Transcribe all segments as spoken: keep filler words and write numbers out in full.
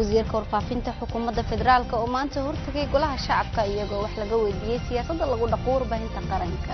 wasiirka warfaafinta xukuumadda federaalka oo maanta hortagay golaha shacabka iyagoo wax laga weydiiyay siyaasadda lagu dhaqo warbaahinta qaranka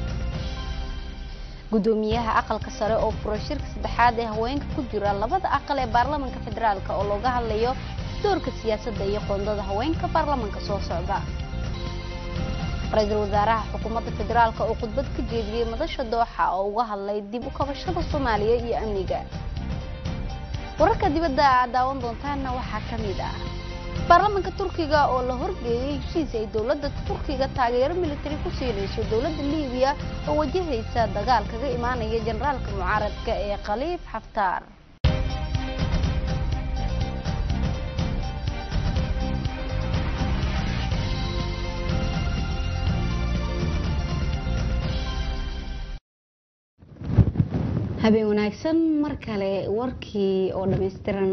gudoomiyaha aqalka sare oo furay shirka saddexaad ee haweenka ku jira labada aqal ee baarlamaanka federaalka oo looga hadlayo doorka siyaasadda iyo qoondada haweenka baarlamaanka soo socda ra'iisul wasaaraha xukuumadda federaalka oo khudbad ka jeediyay madasha dooxa oo uga hadlay dib u kabashada Soomaaliya iyo amniga wararka dibadda daawan doontaana waxaa ka mid ah baarlamaanka Turkiga oo la horgeeyay heshiis ay dawladda Turkiga taageero militari ku siinayso dawladda Liibiya oo wajahaysa dagaal kaga imaanaya generaalka mucaaradka ee Khaliif Haftar habeen wanaagsan mar kale warkii oo dhameystiran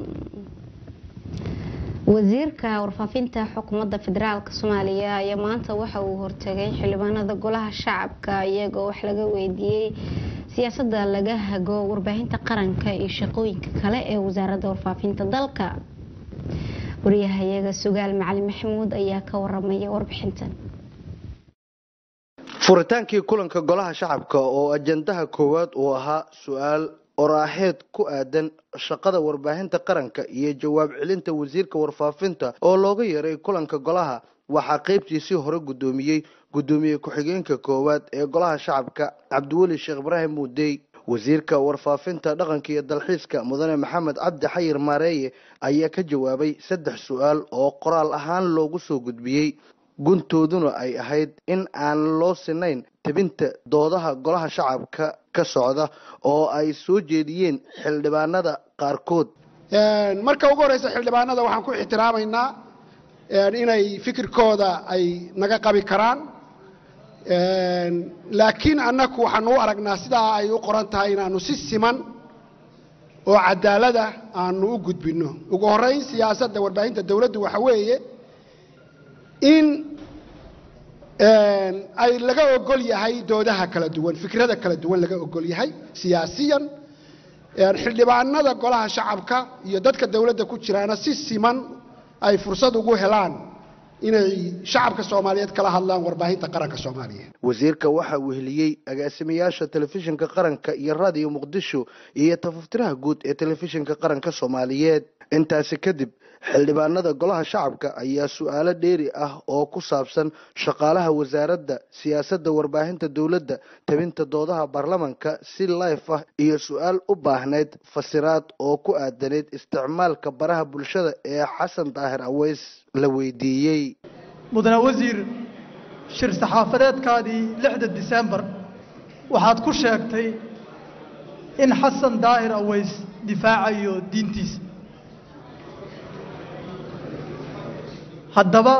wasiirka warfaafinta xukuumadda federaalka Soomaaliya ayaa maanta waxa uu hortagay xildhibaanada golaha shacabka iyagoo wax laga weydiiyay siyaasadda laga hago warbaahinta qaranka iyo shaqooyinka kale ee wasaaradda warfaafinta dalka wariyahayaga Sugaal Macalin Maxamuud ayaa ka waramay warbixintan furitaankii kulanka golaha shacabka oo ajandaha koowaad uu ahaa su'aal oraaxeed ku aadan shaqada warbaahinta qaranka iyo jawaab celinta wasiirka warfaafinta oo looga yeeray kulanka golaha waxa qaybtiisii hore gudoomiyay gudoomiye ku-xigeenka koowaad ee golaha shacabka Cabdiweli Sheekh Ibraahim Muudey wasiirka warfaafinta dhaqanka iyo dalxiiska mudane Maxamed Cabdi Xayir Maareeye ayaa ka jawaabay saddex su'aal oo qoraal ahaan loogu soo gudbiyay guntooduna ay ahayd in aan loo sinayn tabinta doodaha golaha shacabka ka socda oo ay soo jeediyeen xildhibaanada qaarkood een marka ugu horeysa xildhibaanada waxaan ku ixtiraamaynaa een inay fikirkooda ay naga qabi karaan een laakiin annagu waxaan u aragnaa sida ay u qoran tahay inaanu si siman oo cadaalad ah aanu u gudbino ugu horeyn siyaasadda warbaahinta dawladdu waxa weeye in een ay laga ogol yahay doodaha kala duwan fikrada kala duwan laga ogol yahay siyaasiyan een xildhibaanada golaha shacabka iyo dadka dawladda ku jiraana si siman ay fursad ugu helaan inay shacabka Soomaaliyeed kala hadlaan warbaahinta qaranka Soomaaliyeed wasiirka waxa uu heliyay agaasimayaasha telefishinka qaranka iyo raadiyo Muqdisho iyo tafaftiraha guud ee telefishinka qaranka Soomaaliyeed intaas kadib xildhibaanada golaha shacabka ayaa su'aalo dheeri ah oo ku saabsan shaqaalaha wasaaradda siyaasadda warbaahinta dawladda tabinta doodaha baarlamaanka si live ah iyo su'aal u baahneed fasiraad oo ku aadaneed isticmaalka baraha bulshada ee Xasan Daahir Aweys la weydiiyay mudane wasiir shir saxaafadeedkaadii lixda December waxaad ku sheegtay in Xasan Daahir Aweys difaacayo diintiisa haddaba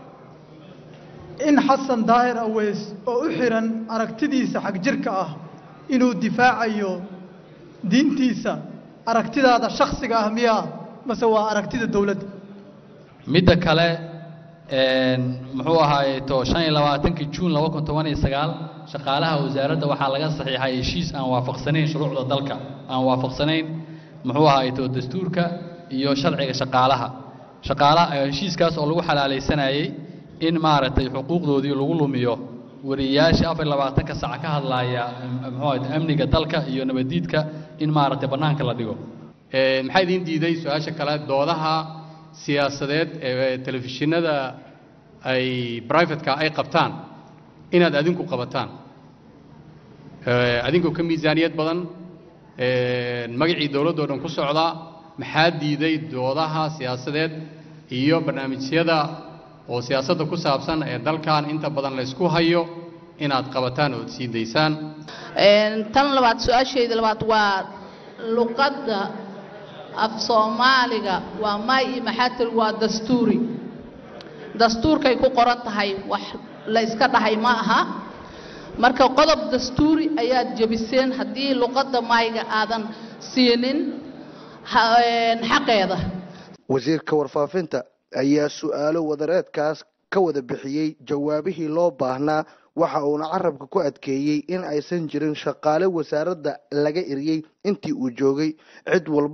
in Xasan Daahir Aweys oo u xiran aragtidiisa xaq jirka ah inuu difaacayo diintiisa aragtidaada shakhsiga ah miya mase waa aragtida dawladda midda kale een muxuu ahaay to shan iyo labaatan-kii June laba kun toban iyo sagaal shaqaalaha wasaaradda waxa laga saxiixay heshiis aan waafaqsanayn shuruucda dalka aan waafaqsanayn muxuu ahaay to dastuurka iyo sharciga shaqaalaha shaqaalaha heshiiskaas oo lagu xalaaleysanayay in maaragtay xuquuqdoodii lagu lumiyo wariyaasha afar iyo labaatanka saac ka hadlaya muxuu ahaay amniga dalka iyo nabadiidka in maaragtay banaanka la dhigo ee maxay idin diiday su'aasha kale doodaha siyaasadeed ee telefishinada ay private ka ay qabtaan inaad adinku qabataan ee adinku ka miisaaniyad badan ee magacii dawladda oo dhan ku socda maxaa diiday doodaha siyaasadeed iyo barnaamijyada oo siyaasadda ku saabsan ee dalkan inta badan la isku hayo inaad qabataan oo sii daysaan een tan labaad su'aasheeda labaad waa luqadda af Soomaaliga waa may maxatir waa dastuuri dastuurkay ku qoran tahay wax la iska dhahay ma aha marka qodob dastuuri ayaa jabiseen haddii luqadda mayga aadan siinin xaqeeda wasiirka warfaafinta ayaa su'aalo wadareedkaas ka wada bixiyay jawaabihii loo baahnaa waxa uuna carabka ku adkeeyay in aysan jirin shaqaale wasaaradda laga iriyay intii uu joogay cid walbana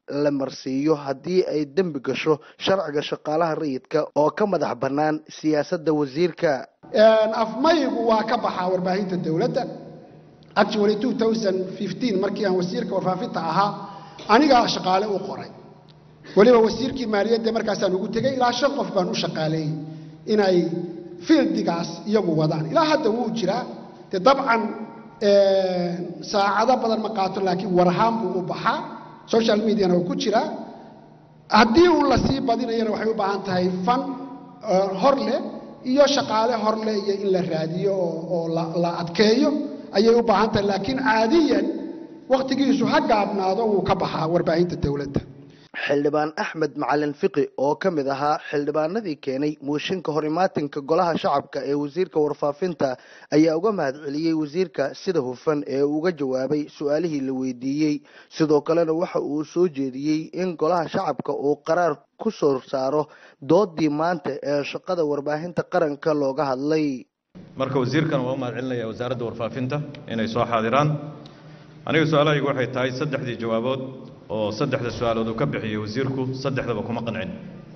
la marsiiyo haddii ay dembi gasho sharciga shaqaalaha rayidka oo ka madax bannaan siyaasadda wasiirka. afmaygu waa ka baxaa warbaahinta dowladda. actually two thousand fifteen markii aan wasiirka warfaafinta ahaa anigaa shaqaale u qoray, waliba wasiirkii maaliyadda markaasaan ugu tegay ilaa shan qof baan u shaqaaleeyey inay fieldigaas iyagu wadaan. ilaa hadda wuu jiraa de dabcan saacado badan ma qaato, laakiin warahaan buu u baxaa, social mediana uu ku jiraa. haddii uu la sii badinayana waxay u baahan tahay fan hor leh iyo shaqaale hor leh iyo in la raadiyo oo la adkeeyo ayay u baahan tahay, laakiin caadiyan waqtigiisu ha gaabnaado wuu ka baxaa warbaahinta dowladda. xildhibaan axmed macalin fiqi oo ka mid ahaa xildhibaanadii keenay mooshinka hor imaatinka golaha shacabka ee wasiirka warfaafinta ayaa uga mahad celiyey wasiirka sida hufan ee uga jawaabay su-aalihii la weydiiyey. sidoo kalena waxa uu soo jeediyey in golaha shacabka uu qaraar ku soo saaro doodii maanta ee shaqada warbaahinta qaranka looga hadlay. marka wasiirkan waa u mahad celinaya wasaaradda warfaafinta inay soo xaadiraan. aniga su-aalahaygu waxay tahay saddexdii jawaabood oo saddexda su-aalood uu ka bixiyey wasiirku saddexdaba kuma qancin.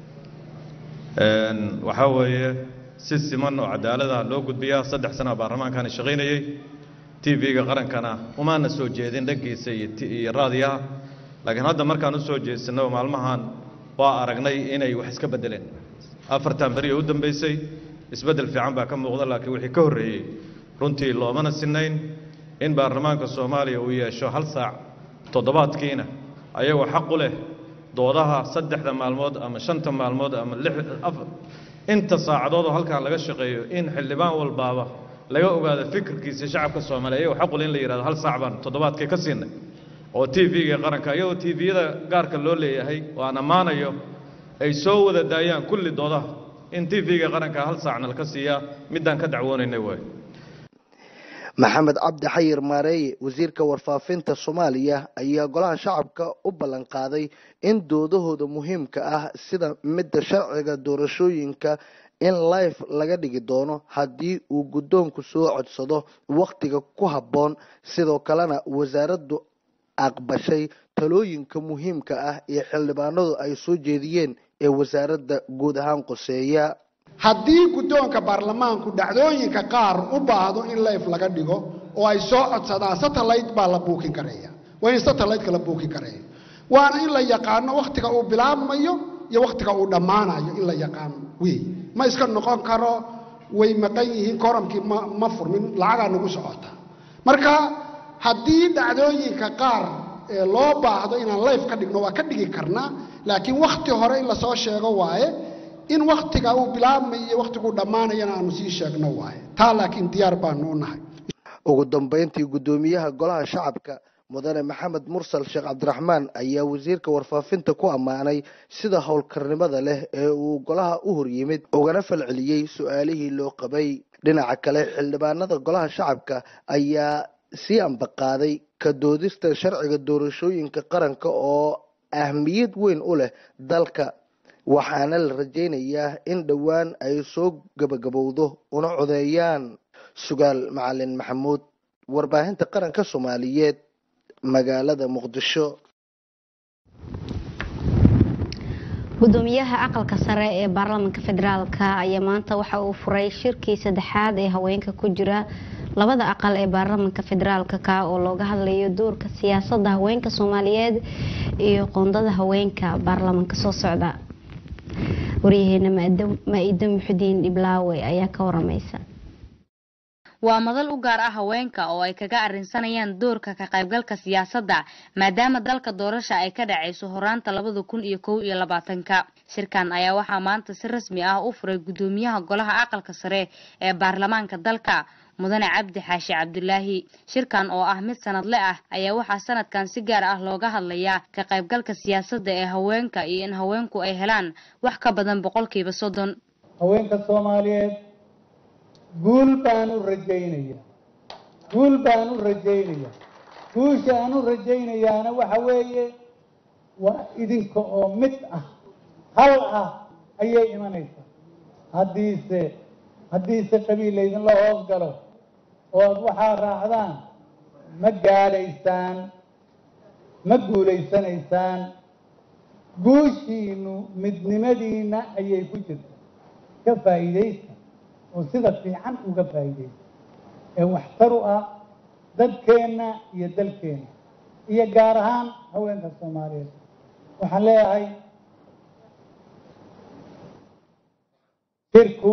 waxaa weeye si siman oo cadaalada loo gudbiyaa. saddex sana baarlamaankaana shaqaynayey, t v-ga qarankana umaana soo jeedin dhankiisa iyo raadiyaha, laakiin hadda markaan u soo jeedsanno maalmahan waa aragnay inay wax iska beddeleen. afartan beri oo u dambaysay isbeddel fiican baa ka muuqda, laakiin wixii ka horreeyey runtii loomana sinayn in baarlamaanka soomaaliya uu yeesho hal saac toddobaadkiina ayagoo xaq u leh doodaha saddexda maalmood ama shanta maalmood ama lix inta saacadood oo halkan laga shaqeeyo in xildhibaan walbaaba laga ogaado fikirkiisa shacabka Soomaaliyeed ayagoo xaq u leh in la yiraahdo hal saac baan toddobaadkii ka siinay oo T V-ga qaranka ayagoo T V-yada gaarka loo leeyahay waan amaanayo ay soo wada daayaan kulli doodaha in T V-ga qaranka hal saacna la ka siiyaa midaan ka dacwoonaynay way. maxamed cabdi xayir maareeye wasiirka warfaafinta Soomaaliya ayaa golaha shacabka u ballan qaaday in doodahooda muhiimka ah sida midda sharciga doorashooyinka in live laga dhigi doono haddii uu guddoonku soo codsado waqtiga ku habboon. sidoo kalena wasaaraddu aqbashay talooyinka muhiimka ah ee xildhibaanadu ay soo jeediyeen ee wasaaradda guud ahaan qoseeya. haddii guddoonka baarlamaanku dhacdooyinka qaar u baahdo in live laga dhigo oo ay soo codsadaan satellite baa la buukin karaya, waa in satellite la buukin karaya, waana in la yaqaano waqtiga uu bilaabmayo iyo waqtiga uu dhammaanayo in la yaqaano. wey ma iska noqon karo way maqan yihiin koramkii ma ma furmin lacagaa nagu socota. marka haddii dhacdooyinka qaar loo baahdo inaan live ka dhigno waa ka dhigi karnaa, laakiin waqti hore in la soo sheego waaye in waqtiga uu bilaabmayo waqtigu dhamaanayana aanu sii sheegno waaye taa, laakiin diyaar baanu u nahay. ugu dambeyntii gudoomiyaha golaha shacabka mudane maxamed mursal sheekh cabdiraxmaan ayaa wasiirka warfaafinta ku ammaanay sida howlkarnimada leh ee uu golaha u horyimid ugana falceliyey su-aalihii loo qabay. dhinaca kale xildhibaanada golaha shacabka ayaa sii ambaqaaday ka doodista sharciga doorashooyinka qaranka oo ahmiyad weyn u leh dalka, waxaana la rajaynayaa in dhowaan ay soo gabagabowdo una codeeyaan. sugaal macalin maxamuud, warbaahinta qaranka Soomaaliyeed, magaalada Muqdisho. gudoomiyaha aqalka sare ee baarlamaanka federaalka ayaa maanta waxa uu furay shirkii saddexaad ee haweenka ku jira labada aqal ee baarlamaanka federaalka ka oo looga hadlayo doorka siyaasadda haweenka Soomaaliyeed iyo qoondada haweenka baarlamaanka soo socda. wariyaheenna Maida Muxudiin Iblaawe ayaa ka waramaysa. waa madal u gaar ah haweenka oo ay kaga arrinsanayaan doorka ka qaybgalka siyaasadda maadaama dalka doorasho ay ka dhacayso horaanta labada kun iyo kow iyo labaatanka. shirkan ayaa waxaa maanta si rasmi ah u furay gudoomiyaha golaha aqalka sare ee baarlamaanka dalka mudane Cabdi Xaashi Cabdulaahi. shirkan oo ah mid sanadle ah ayaa waxaa sanadkan si gaar ah looga hadlayaa ka qaybgalka siyaasadda ee haweenka iyo in haweenku ay helaan wax ka badan boqolkiiba soddon. haweenka Soomaaliyeed guul baan u rajaynayaa guul baan u rajaynayaa guusha aan u rajaynayaana waxa weeye waa idinka oo mid ah hal ah ayay imanaysaa. haddiise haddiise qabiil laydinla hoos galo ood waxaa raacdaan ma gaadhaysaan ma guulaysanaysaan guushiinu midnimadiina ayay ku jirta ka faa'iidaysta oo sida fiican uga faa'iidaysta ee waxtar u ah dadkeenna iyo dalkeenna iyo gaar ahaan haweenka Soomaaliyeed waxaan leeyahay shirku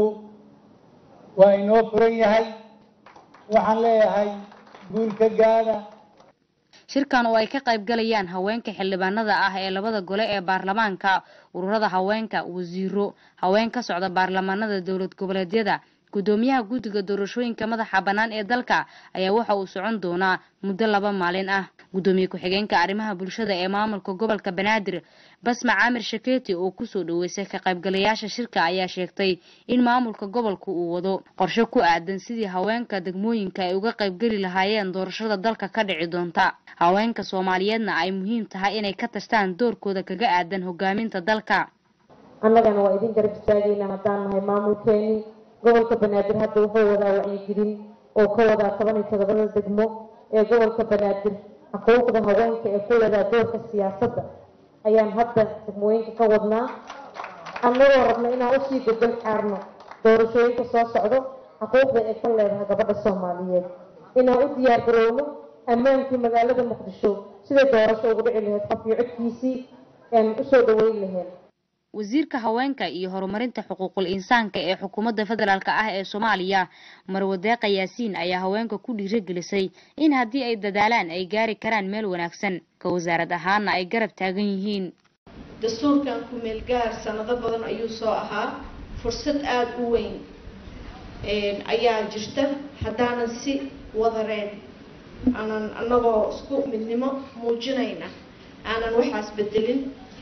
waa inoo furan yahay waxaan leeyahay guulka gaada shirkan oo ay ka qayb galayaan haweenka xildhibaanada ah ee labada gole ee baarlamaanka ururada haweenka wasiiro haween ka socda baarlamaanada dawlad goboleedyada gudoomiyaha guddiga doorashooyinka madaxa banaan ee dalka ayaa waxa uu socon doonaa muddo laba maalin ah gudoomiye ku-xigeenka arrimaha bulshada ee maamulka gobolka Banaadir Basma Caamir Shakeeti oo ku soo dhaweysay ka qaybgalayaasha shirka ayaa sheegtay in maamulka gobolku uu wado qorshe ku aadan sidii haweenka degmooyinka ay uga qayb gali lahaayeen doorashada dalka ka dhici doonta haweenka Soomaaliyeedna ay muhiim tahay inay ka tashtaan doorkooda kaga aadan hogaaminta dalka annagana waa idin garab istaagayna haddaan nahay maamulkeeni gobolka Banaadir hadda wuxuu wadaa wacyigelin oo ka wada toban iyo todoba degmo ee gobolka Banaadir xuquuqda haweenka ee ku leedahay doorka siyaasadda ayaan hadda degmooyinka ka wadnaa annagoo rabna inaan usii gudbin xaarno doorashooyinka soo socdo xuquuqda ay ka leedahay gabadha Soomaaliyeed inaan u diyaar garowno ammaankii magaalada Muqdisho sida doorasho ugu dhici lahayd qof iyo codkiisii aan u soo dhaweyn lahayn wasiirka haweenka iyo horumarinta xuquuqul insaanka ee xukuumadda federaalka ah ee Soomaaliya Marwadeeqa Yaasiin ayaa haweenka ku dhiirigelisay in haddii ay dadaalaan ay gaari karaan meel wanaagsan ka wasaarad ahaana ay garab taagan yihiin dastuurkan ku meel gaar sanado badan ayuu soo ahaa fursad aad u weyn ee ayaa jirta haddaanan si wadareen aanan annagoo isku midnimo muujinayna aanan waxaas bedelin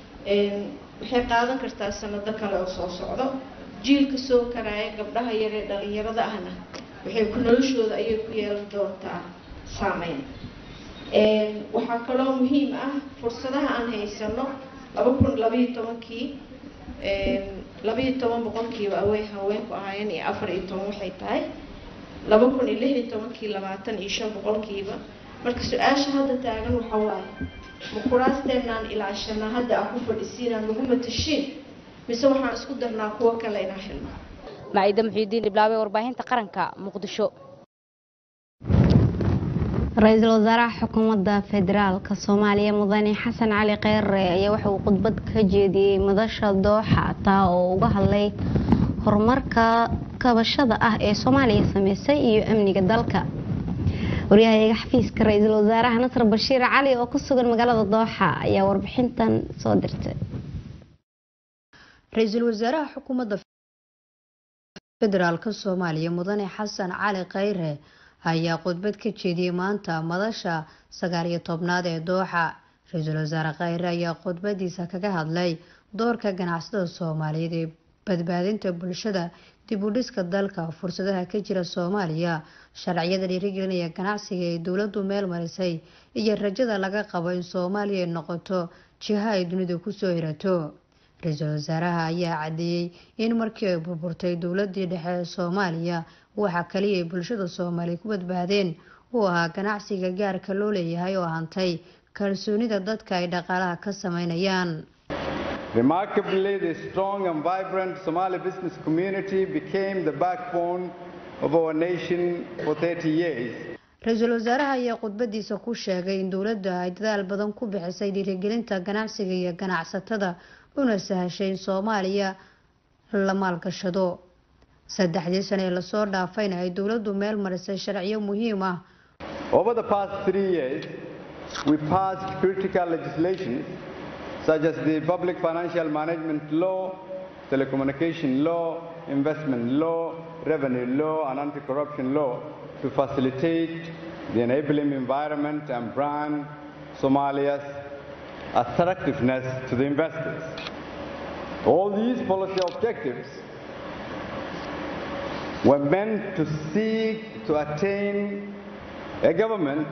waxay qaadan kartaa sanado kale oo soo socdo jiilka soo karaya gabdhaha yar ee dhalinyarada ahna waxay ku noloshooda ayay ku yeelan doontaa saameyn waxaa kaloo muhiim ah fursadaha aan haysano laba kun laba iyo tobankii laba iyo toban boqolkiiba away haweenku ahaayeen iyo afar iyo toban waxay tahay laba kun iyo lix iyo tobankii labaatan iyo shan boqolkiiba marka su-aasha hadda taagan waxa waaye mukuraasteenaan ilaashana hadda aan ku fadhisiinaan lagu matashiin mise waxaan isku darnaa kuwa kale inaan helno Maayda Muxiidiin Iblaawe warbaahinta qaranka Muqdisho Ra'iisul Wasaaraha Xukuumadda Federaalka Soomaaliya Mudane Xasan Cali Kheyre ayaa waxa uu khudbad ka jeediyay madasha Dooxa taa oo uga hadlay horumarka kabashada ah ee Soomaaliya sameysay iyo amniga dalka wariyaha xafiiska ra'iisul wasaaraha Nasr Bashiir Cali oo ku sugan magaalada Dooxa ayaa warbixintan soo dirtay ra'iisul wasaaraha xukuumadda federaalka Soomaaliya Mudane Xasan Cali Kheyre ayaa khudbad ka jeediyay maanta madasha sagaal iyo tobnaad ee Dooxa ra'iisul wasaare Kheyre ayaa khudbadiisa kaga hadlay doorka ganacsatada Soomaaliyeed ee badbaadinta bulshada dib u dhiska dalka fursadaha ka jira Soomaaliya sharciyada dhiirigelinaya ganacsiga ee dawladdu meel marisay iyo rajada laga qabo in Soomaaliya noqoto jiha ay dunida ku soo hirato ra'iisul wasaaraha ayaa cadeeyay in markii ay burburtay dawladii dhexe ee Soomaaliya waxa kaliya ay bulshada Soomaaliyeed ku badbaadeen uu ahaa ganacsiga gaarka loo leeyahay oo hantay kalsoonida dadka ay dhaqaalaha ka sameynayaan. Remarkably, the strong and vibrant Somali business community became the backbone of our nation for thirty years. Ra'iisul wasaaraha ayaa khudbadiisa ku sheegay in dawladda ay dadaal badan ku bixisay dhiirigelinta ganacsiga iyo ganacsatada una sahashay Soomaaliya la maalgashado. saddexdii sano ee la soo dhaafayna ay dawladdu meel marisay sharciyo muhiim ah. Over the past three years, we passed critical legislation such as the Public Financial Management Law, Telecommunication Law, Investment Law, Revenue Law, and Anti-Corruption Law to facilitate the enabling environment and brand Somalia's attractiveness to the investors. All these policy objectives were meant to seek to attain a government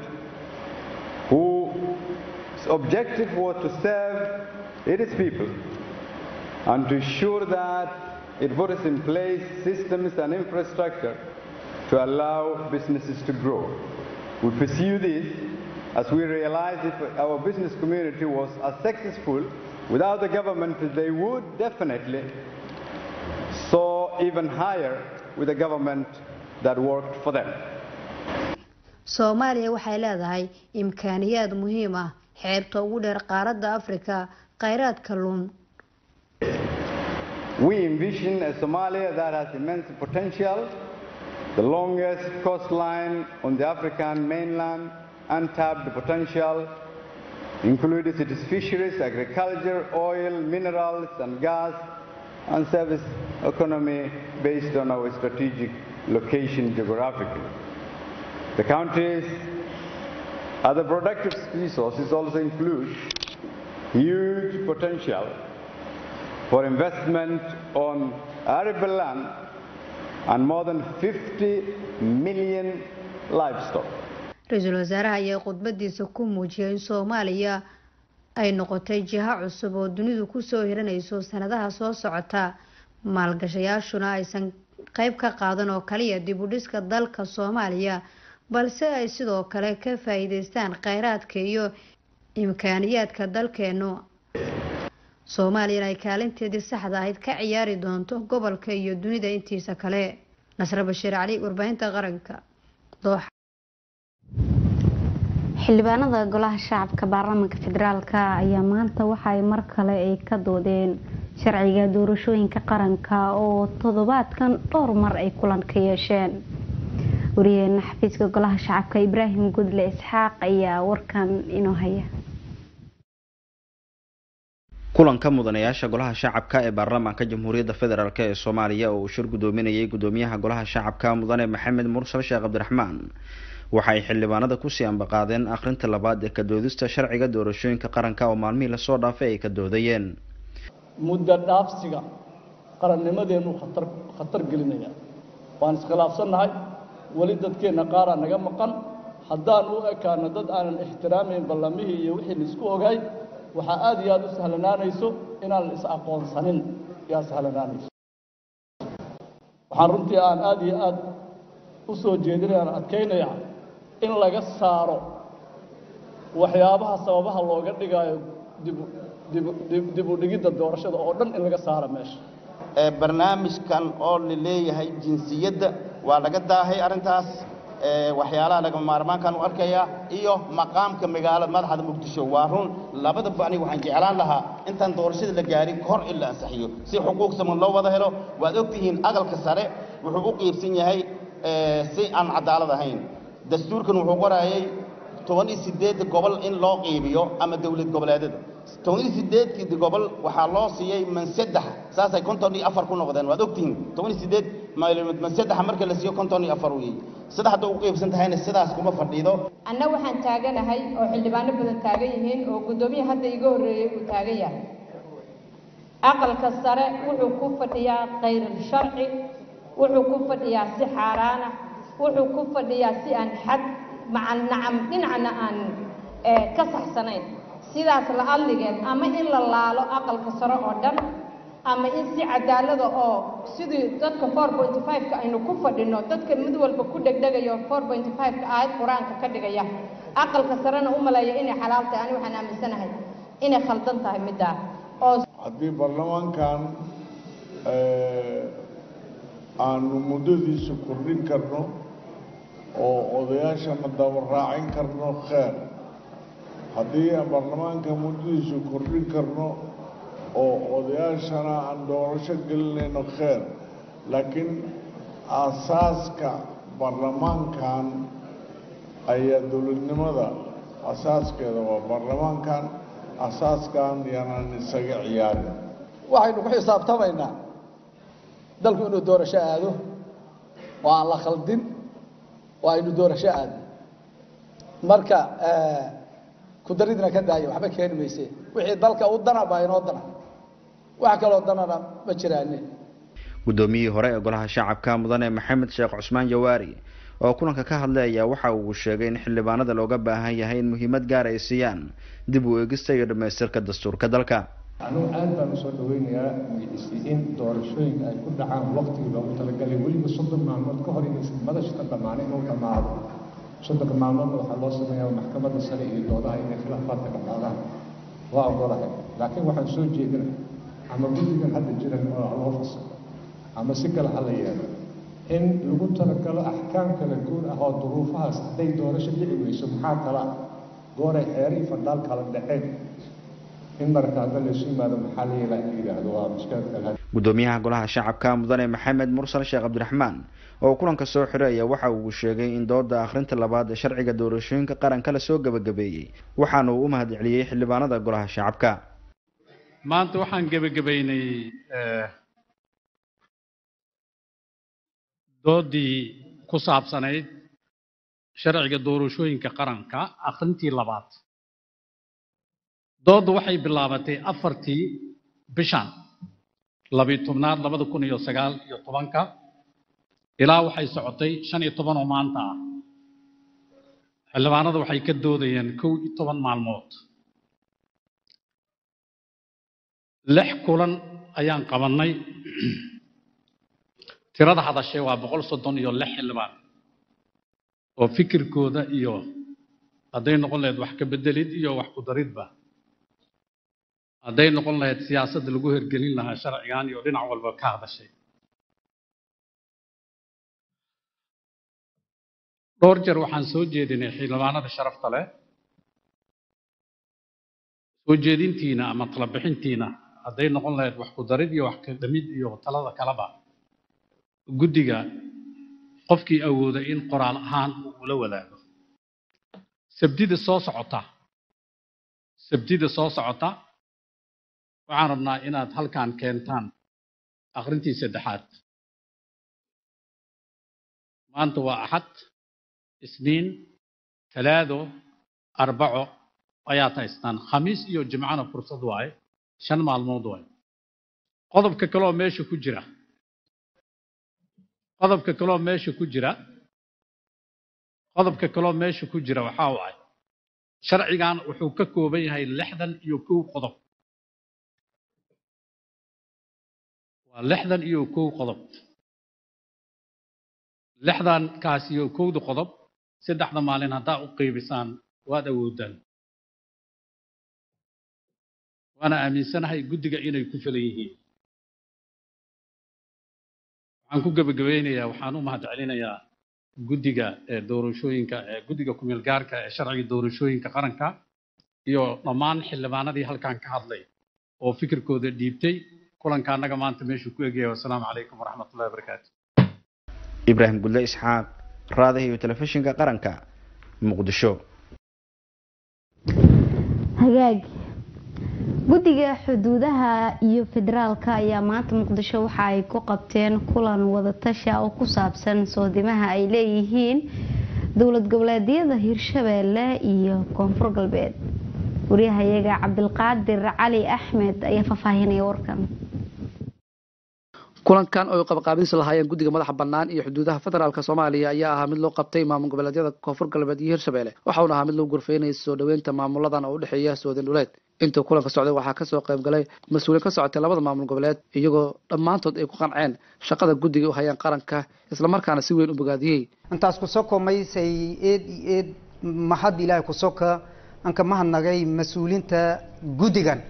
whose objective was to serve its people and to ensure that it puts in place systems and infrastructure to allow businesses to grow. We pursue this as we realized if our business community was as successful Without the government, they would definitely soar even higher with a government that worked for them. Soomaaliya waxay leedahay imkaaniyaad muhiim ah xeebta ugu dheer qaaradda Afrika kheyraad kalluun. We envision a Somalia that has immense potential, the longest coastline on the African mainland, untapped potential, including its fisheries, agriculture, oil, minerals and gas, and service economy based on our strategic location geographically. The country's other productive resources also include huge potential for investment on arable land and more than fifty million livestock. Ra'iisul Wasaaraha ayaa khudbadiisa ku muujiyay in Soomaaliya ay noqotay jiha cusub oo dunidu ku soo hiranayso sanadaha soo socota, maalgashayaashuna aysan qayb ka qaadan oo kaliya dib u dhiska dalka Soomaaliya, balse ay sidoo kale ka faa'iideystaan kheyraadka iyo imkaaniyaadka dalkeenu. Soomaaliya ay kaalinteedii saxda ahayd ka ciyaari doonto gobolka iyo dunida intiisa kale. Nasra Bashiir Cali, warbaahinta qaranka, Dooxa. xildhibaanada golaha shacabka baarlamaanka federaalka ayaa maanta waxa ay mar kale ay ka doodeen sharciga doorashooyinka qaranka oo toddobaadkan dhowr mar ay kulan ka yeesheen. wariyaheena xafiiska golaha shacabka Ibraahim Gudle Isxaaq ayaa warkan inoo haya. kulanka mudanayaasha golaha shacabka ee baarlamaanka jamhuuriyadda federaalk ee Soomaaliya oo uu shir gudoominayay gudoomiyaha golaha shacabka mudane Maxamed Mursal Sheekh Cabdiraxmaan waxay xildhibaanada ku sii ambaqaadeen akhrinta labaad ee ka doodista sharciga doorashooyinka qaranka oo maalmihii la soo dhaafay ay ka doodayeen. muddo dhaafsiga qarannimadeenu khatar khatar gelinaya waan iskhilaafsanahay wali dadkeena qaar naga maqan haddaan u ekaano dad aanan ixtiraameyn ballamihii iyo wixii la isku ogay waxa aad iyo aad u sahlanaanayso inaan la is aqoonsanin yaa sahlanaanayso. waxaan runtii aan aad iyo aad u soo jeedinayaan adkeynaya in laga saaro waxyaabaha sababaha looga dhigayo dib dib dib u dhigidda doorashada oo dhan in laga saaro meesha. ee barnaamijkan oo leeyahay jinsiyadda waa laga daahay arintaas ee waxyaalaha laga maarmaankan u arkaya iyo maqaamka magaalada madaxda Muqdisho waa run labada bani waxaan jeclaan lahaa intaan doorashada la gaarin hor in la ansaxiyo si xuquuq saman loo wada helo. waad ogtihiin aqalka sare wuxuu u qiibsan yahay ee si aan cadaalad ahayn. dastuurkan wuxuu qorayay toban iyo siddeed gobol in loo qiibiyo ama dawlad goboleedyada toban iyo siddeed kii gobol waxa loo siiyay man saddex saasay konton iyo afar ku noqdeen. waad ogtihiin toban iyo siddeed maalmood man saddex marka la siiyo konton iyo afar weey saddexda u qiibsan tahayna sidaas kuma fadhiido. anna waxaan taaganahay oo xildhibaano badan taagan yihiin oo gudoomiyaha hadda iga horeeyay uu taagan yahay. aqalka sare wuxuu ku fadhiyaa qeyr sharci, wuxuu ku fadhiyaa si xaaraan ah, wuxuu ku fadhiyaa si aan xad macal nacam dhinacna aan ka saxsanayn. sidaas la adligeed ama in la laalo aqalka sare oo dhan ama in si cadaalada oo sidii dadka four point five ka aynu ku fadhino dadka mid walba ku degdegayo four point five ka aayad quraanka ka dhigaya aqalka sarena u maleeyo inay xalaal tahay. ani waxaan aaminsanahay inay khaldan tahay midda oo haddii baarlamaankan aanu muddadiisa kordhin karno oo odayaashana daba raacin karno kheer. haddii aan baarlamaanka muddadiisa kordhin karno oo odayaashana aan doorasho gelinayno kheer. laakiin asaaska baarlamaankan ayaa dowladnimada asaaskeeda waa baarlamaankan. asaaskan yaanaan isaga ciyaarin. waxaynu ku xisaabtamaynaa dalku inuu doorasho aado oo aan la khaldin oo aynu doorasho aado. marka ku daridna ka daayo waxba keeni mayse wixii dalka u dana baa inoo dana wax kaloo danana ma jiraan. gudoomiyihii hore ee golaha shacabka mudane Maxamed Sheekh Cusmaan Jawaari oo kulanka ka hadlay ayaa waxa uu sheegay in xildhibaanada looga baahan yahay in muhiimad gaar ay siiyaan dib u eegista iyo dhamaystirka dastuurka dalka. anuu aad baan usoo dhaweynayaa in doorashooyinka ay ku dhacaan waqtigii loogu talagalay weliba soddon maalmood ka hor inaysan madashta dhammaan inuu dhammaado. soddonka maalmoodna waxaa loo sameeyaa maxkamadda sare iyo doodaha inay khilaafaadka dhexaadaan waa ogolahay. laakiin waxaan soo jeedinay ama guddigan hadda jiran oo loo fasaxo ama si kale ha la yeelo in lagu talagalo axkaam kala guur ah oo duruufahaas hadday doorasho dhici weyso maxaa kala gooray xeerii fadhaal kala dhaceen in marka hadda la isu yimaado maxaa la yeelaa in yidhaahdo waa mushkiladka gudoomiyaha golaha shacabka mudane maxamed mursal sheekh cabdiraxmaan oo kulanka soo xiray ayaa waxa uu sheegay in dooda akhrinta labaad ee sharciga doorashooyinka qaranka la soo gabagabeeyey waxaana uu u mahadceliyey xildhibaanada golaha shacabka maanta waxaan gabagabeynay doodii ku saabsanayd sharciga doorashooyinka qaranka akhrintii labaad dooddu waxay bilaabatay afartii bishan labiyo tobnaad labada kun iyo sagaal iyo tobanka ilaa waxay socotay shan iyo toban oo maanta ah xildhibaanadu waxay ka doodayeen kow iyo toban maalmood lix kulan ayaan qabannay tirada hadashay waa boqol soddon iyo lix xildhibaan oo fikirkooda iyo hadday noqon lahayd wax ka bedelid iyo wax ku daridba hadday noqon lahayd siyaasadda lagu hirgelin lahaa sharcigan iyo dhinac walba ka hadashay dhowr jeer waxaan soo jeedinay xildhibaanada sharafta leh soo jeedintiina ama talabixintiina hadday noqon lahayd wax ku darid iyo wax ka dhamid iyo talada kaleba guddiga qofkii awooda in qoraal ahaan uu ula wadaago sabdida soo socota sabdida soo socota waxaan rabnaa inaad halkan keentaan akhrintii saddexaad maanta waa axad isniin talaado arbaco ayaad haystaan khamiis iyo jimcana fursad waaye shan maalmood waaye qodobka kaleoo meesha ku jira qodobka kaleoo meesha ku jira qodobka kaleoo meesha ku jira waxaa waaye sharcigan wuxuu ka kooban yahay lixdan iyo kow qodob waa lixdan iyo kow qodob lixdan kaas iyo kowda qodob saddexda maalin haddaa u qaybisaan waad awoodaan waana aaminsanahay guddiga inay ku filan yihiin waxaan ku gebagabeynayaa waxaan u mahadcelinayaa guddiga ee doorashooyinka ee guddiga ku-meel gaarka ee sharciga doorashooyinka qaranka iyo dhammaan xildhibaanadii halkan ka hadlay oo fikirkooda dhiibtay kulanka annaga maanta meeshuu ku egyahay wassalaamu calaykum waraxmatullahi wabarakaatu ibraahim gudle isxaaq raadaha iyo telefishinka qaranka muqdisho hagaag guddiga xuduudaha iyo federaalka ayaa maanta muqdisho waxa ay ku qabteen kulan wadatashi oo ku saabsan soodimaha ay leeyihiin dowlad goboleedyada hirshabeelle iyo koonfur galbeed wariyahayaga cabdilqaadir cali axmed ayaa faahfaahinaya warkan kulankan oo qabqaabis lahaayeen guddiga madaxa bannaan iyo xuduudaha federaalka Soomaaliya ayaa ahaa mid loo qabtay maamul goboleedyada koonfur galbeed iyo hirshabeelle waxaana ahaa mid lagu gorfeynayay soo dhaweynta maamuladan oo u dhaxeeya soodin dhuleed inta kulanka socday waxaa ka soo qayb galay mas'uuliin ka socotay labada maamul goboleed iyagoo dhammaantood ay ku qanceen shaqada guddiga u hayaan qaranka isla markaana si weyn u bogaadiyay intaas ku soo komaysay eed eed mahad ilaahay ku soo ka anka mahadnagay mas'uuliinta guddigan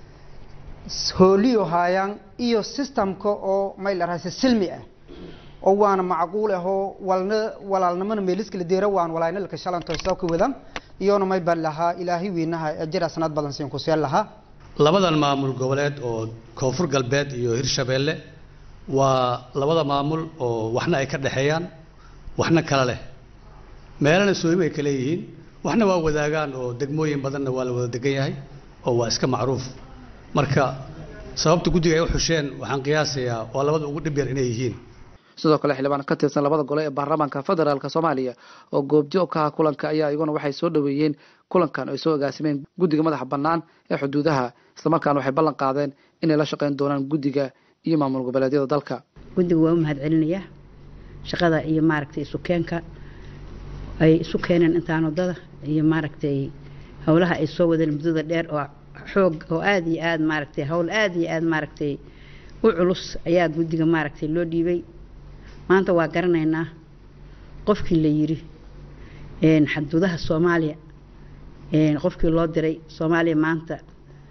hooliyo hayaan iyo systemka oo may la raasay silmi ah oo waana macquul ah oo walna walaalnimada meeliska la deero waan walaayna la shalanto soo ku wadan iyona may bal laha ilaahi weynaha ajira sanad badan siin ku seel laha labadan maamul goboleed oo koonfur galbeed iyo hirshabeelle waa labada maamul oo waxna ay ka dhaxeeyaan waxna kala leh meelana sooyib ay kala yihiin waxna waa wadaagaan oo degmooyin badanna waa la wada degan yahay oo waa iska macruuf marka sababta guddiga ay u xusheen waxaan qiyaasayaa waa labada ugu dhib yar inay yihiin sidoo kale xildhibaan ka tirsan labada gole ee baarlamaanka federaalka Soomaaliya oo goobjoog ka ah kulanka ayaa iyaguna waxay soo dhaweeyeen kulankan oo soo agaasimeen guddiga madaxa bannaan ee xuduudaha isla markaana waxay ballan qaadeen inay la shaqeyn doonaan guddiga iyo maamul goboleedyada dalka guddiga waa u mahadcelinayaa shaqada iyo maaragtay isu keenka ay isu keeneen intaan wadada iyo maaragtay howlaha ay soo wadeen muddada dheer oo xoog oo aad iyo aad maaragtay hawl aad iyo aad maaragtay u culus ayaa guddiga maaragtay loo dhiibay maanta waa garanaynaa qofkii la yiri een xuduudaha Soomaaliya een qofkii loo diray Soomaaliya maanta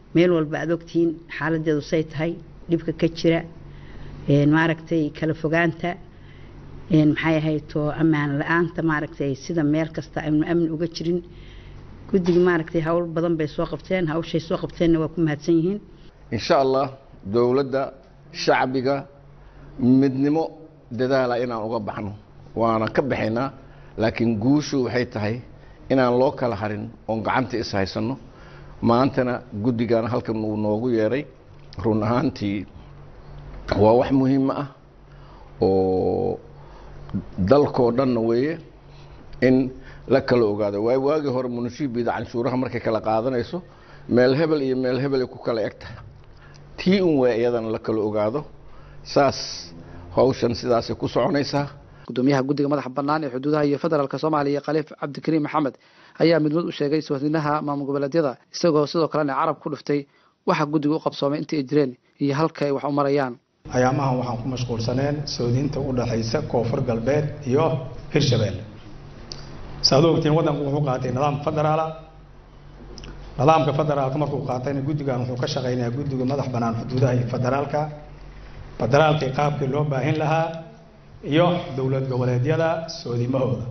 meel walba aad ogtihiin xaaladeedu say tahay dhibka ka jira maaragtay kala fogaanta maxay ahayto ammaan la-aanta maaragtay sida meel kasta aynu amni uga jirin guddiga maaragtay hawl badan bay soo qabteen hawshay soo qabteenna waa ku mahadsan yihiin insha allah dowladda shacbiga midnimo dadaala inaan uga baxno waana ka baxaynaa laakiin guushu waxay tahay inaan loo kala harin oon gacanta is haysano maantana guddigan halkan uu noogu yeeray run ahaantii waa wax muhiim ah oo dalkoo dhanna weeye in la kala ogaado waay waagii hore munishiibida canshuuraha markay kala qaadanayso meel hebel iyo meel hebel ku kala egta tii un way iyadana la kala ogaado saas hawshan sidaasay ku soconaysaa gudoomiyaha guddiga madaxa bannaan ee xuduudaha iyo federaalka soomaaliya khaliif cabdikariim maxamed ayaa midmid u sheegay suwaadinaha maamul goboleedyada isagoo sidoo kalena carab ku dhiftay waxa guddiga u qabsoomay intii ay jireen iyo halka ay wax u marayaan ayaamahan waxaan ku mashquulsaneen soodinta u dhaxaysa koonfur galbeed iyo hirshabeelle saad ogtiin waddanku wuxuu qaatay nidaam federaala nidaamka federaalka markuu qaatayna guddigan wuxuu ka shaqaynayaa guddiga madax bannaan xuduudaha iyo federaalka federaalkii qaabkii loo baahin lahaa iyo dowlad goboleedyada soodimahooda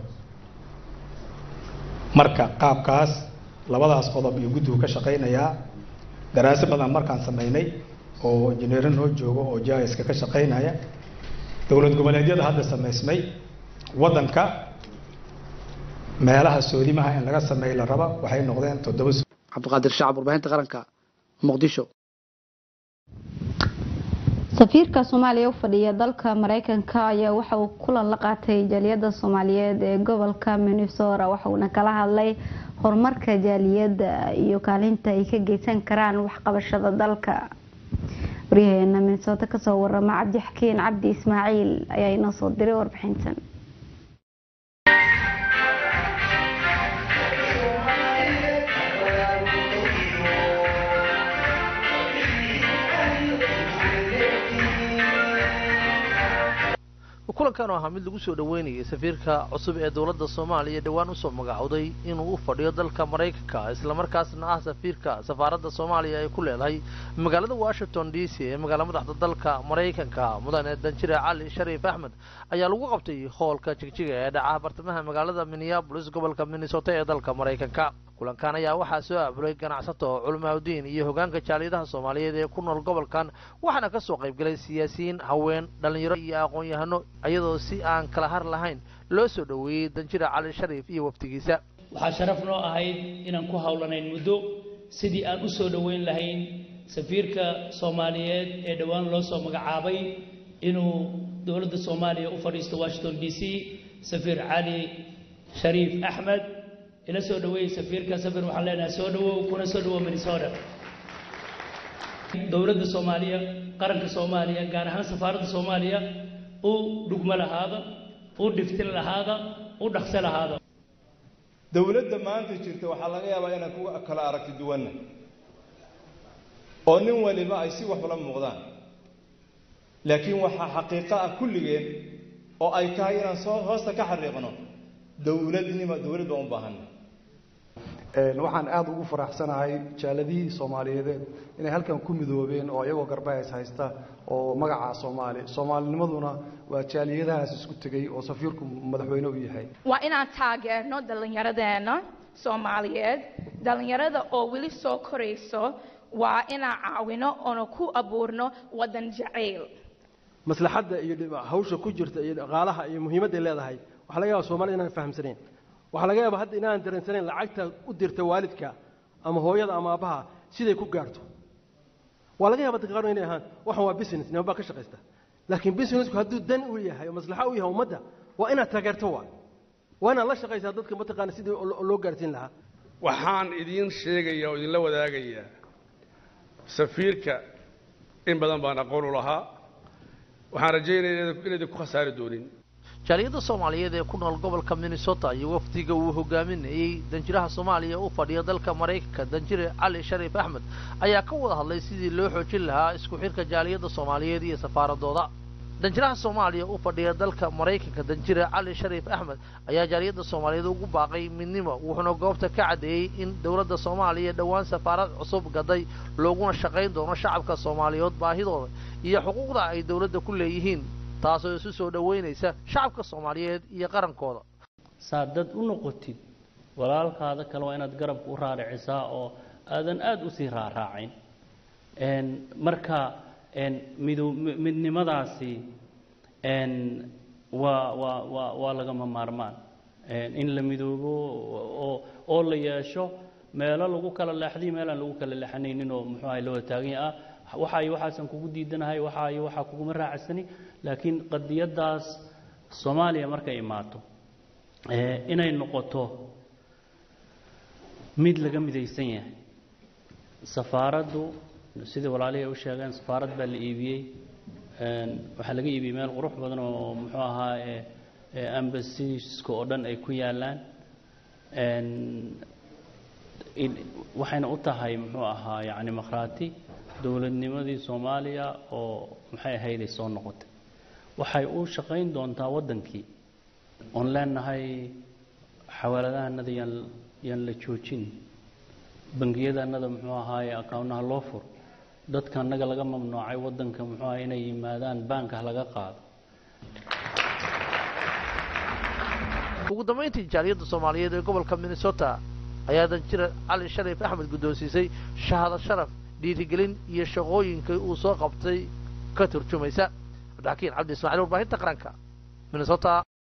marka qaabkaas labadaas qodob iyo guddigu ka shaqaynayaa daraasad badan markaan samaynay oo injineero noo joogo oo jaiska ka shaqaynaya dowlad goboleedyada hadda samaysmay waddanka meelaha soodimaha in laga sameeyo la raba waxay noqdeen toddoba cabdiqaadir shacab warbaahinta qaranka muqdisho safiirka Soomaaliya u fadhiya dalka Mareykanka ayaa waxa uu kulan la qaatay jaaliyadda Soomaaliyeed ee gobolka Minnesota waxa uu kala hadlay horumarka jaaliyadda iyo kaalinta ay ka geysan karaan waxqabashada dalka. Wariyaheena Minnesota ka soo warama Cabdi Xakiin Cabdi Ismaaciil ayaa inoo soo diray warbixintan. kulankan oo ahaa mid lagu soo dhaweynayay safiirka cusub ee dowladda Soomaaliya dhawaan u soo magacowday inuu u fadhiyo dalka Mareykanka isla markaasna ah safiirka safaaradda Soomaaliya ay ku leedahay magaalada Washington D C ee magaalada madaxda dalka Mareykanka mudane Danjire Cali Shariif Ahmed ayaa lagu qabtay hoolka jigjiga ee dhaca bartamaha magaalada Minneapolis gobolka Minnesota ee dalka Mareykanka. kulankan ayaa waxaa soo aabulay ganacsato culumaaddin iyo hogaanka jaaliyadaha Soomaaliyeed ee ku nool gobolkan waxaana ka soo qayb galay siyaasiyiin haween dhalinyaro iyo aqoon-yahano iyadoo si aan kala har lahayn loo soo dhaweeyay Danjire Cali Shariif iyo waftigiisa. waxaa sharaf noo ahayd inaan ku hawlanayn muddo sidii aan u soo dhaweyn lahayn safiirka Soomaaliyeed ee dhawaan loo soo magacaabay inuu dowladda Soomaaliya u fadhiisto Washington D C safiir Cali Shariif Ahmed ila soo dhaweeyay safiirka safir waxaan leenahay soo dhawow kuna soo dhawow Minnesota. dowladda Soomaaliya qaranka Soomaaliya gaar ahaan safaaradda Soomaaliya uu dhugma lahaada uu dhiftin lahaada uu dhaqso lahaada. dowladda maanta jirta waxaa laga yaabaa inaan ku kala aragti duwanna oo nin waliba ay si wax ula muuqdaan laakiin waxaa xaqiiqo ah kulligeen oo ay tahay inaan soo hoosta ka xariiqno dowladnimo dowladda u baahan. waxaan aad ugu faraxsanahay jaaladihii Soomaaliyeed inay halkan ku midoobeen oo iyagoo garbays haysta oo magaca Soomaali Soomaalinimaduna waa jaaliyadahaas isku tagay oo safiirku madaxweyne u yahay. waa inaan taageerno dhalinyaradeenna Soomaaliyeed dhalinyarada oo weli soo korayso waa inaan caawino oo ku abuurno wadan jacayl. maslaxadda iyo hawsha ku jirta iyo dhaqaalaha iyo muhiimadda ay leedahay waxa laga yaabaa Soomaaliya inaan fahamsanayn waxa laga yaabaa hadda inaan dareensanayn lacagta u dirta waalidka ama hooyada ama aabaha siday ku gaarto waa laga yaabaa dadka inay ahaan waxan waa business naba ka shaqeysta laakiin businessku hadduu dan u yahay oo maslaxa u yahay ummadda waa inaad taageerto waa waa inaad la shaqeysaa dadka mataqaana sidii loo gaarsiin lahaa. waxaan idiin sheegayaa oo idinla wadaagayaa safiirka in badan baan aqoon u lahaa waxaan rajaynayaa inaad ku khasaari doonin. jaaliyadda Soomaaliyeed ee ku nool gobolka Minnesota iyo waftiga uu hogaaminayay Danjiraha Soomaaliya u fadhiya dalka Mareykanka Danjire Cali Shariif Ahmed ayaa ka wada hadlay sidii loo xoojin lahaa isku xirka jaaliyadda Soomaaliyeed iyo safaaradooda. danjiraha soomaaliya u fadhiya dalka maraykanka danjire cali shariif axmed ayaa jaaliyadda soomaaliyeed ugu baaqay midnimo wuxuuna goobta ka caddeeyey in dowladda soomaaliya dhowaan safaarad cusub gaday looguna shaqayn doono shacabka soomaaliyeed baahidooda iyo xuquuqda ay dowladda ku leeyihiin taasoo isu soo dhoweynaysa shacabka soomaaliyeed iyo qarankooda saa dad u noqotid walaalkaada kale waa inaad garabka u raaricisaa oo aadan aada u sii raaraacayn marka midnimadaasi waa waa waa waa lagama maarmaan in la midoobo oo oo la yeesho meelo lagu kala leexday meel aan lagu kala leexanaynin oo muxuu ahay la wada taagan yahay waxa ay waxaasan kugu diidanahay waxa ay waxa kuguma raacsani laakiin qadiyadaas Soomaaliya markay imaato inay noqoto mid laga midaysan yahay safaaradu sidii walaalihii u sheegeen safaarad baa la iibiyey waxaa laga iibiyey meel qurux badan oo muxuu ahaa embassieska oo dhan ay ku yaalaan waxayna u tahay muxuu ahaa yacni markhaati dowladnimadii Soomaaliya oo maxay ahayd ay soo noqotay waxay u shaqayn doontaa wadankii on leenahay xawaaladahanada yan yan la joojin bangiyadanada muxuu ahaa akawnaha loo furo dadka anaga laga mamnuucay wadanka muxuu ahaa inay yimaadaan banka laga qaado ugu dambeyntii jaaliyadda Soomaaliyeed ee gobolka Minnesota ayaa danjire cali shariif axmed guddoonsiisay shahaado sharaf dhiirigelin iyo shaqooyinka uu soo qabtay ka turjumaysa laakiin cabdi ismaaciil warbaahinta qaranka Minnesota